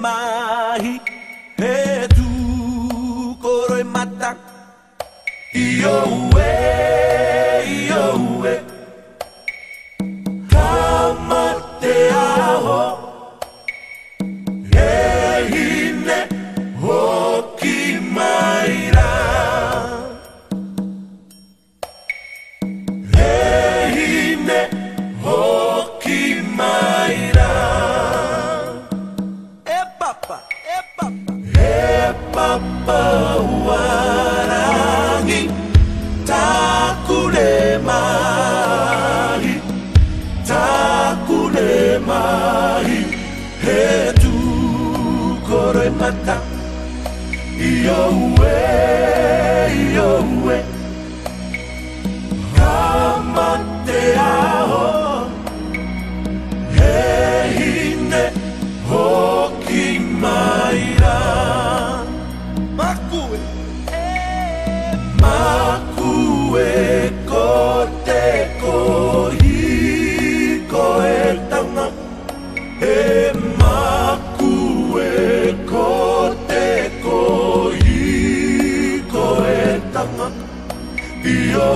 mahi he tu koro e mata iyo we kamate aho he hine hoki maira he hine hoki maira Papa warangi takule mahi he tu kore mata iyo we kamate aho he hine hoki maira Makue kote kohi koe tanga E makue kote kohi koe tanga Iyo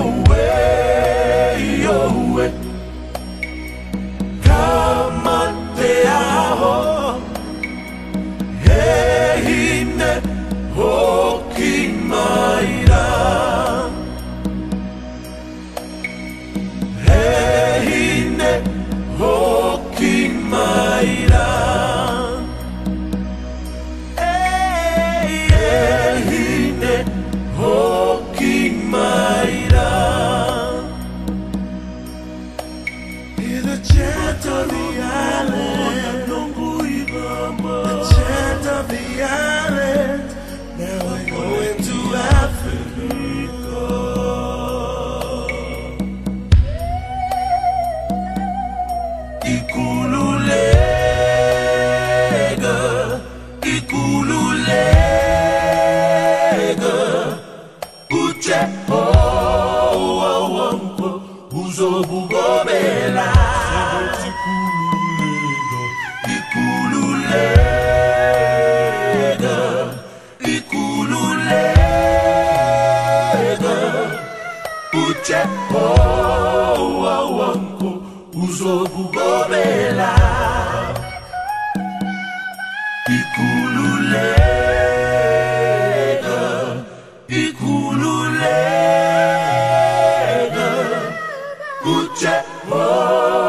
we Kamate aho He hine hoki maira Hoki maira hine hoki maira Hear the chant of the island The chant of the island Now we're going to Africa Ikululega Uche Uzobugobela Ikululega Uche Uzobugobela Ikululega Uche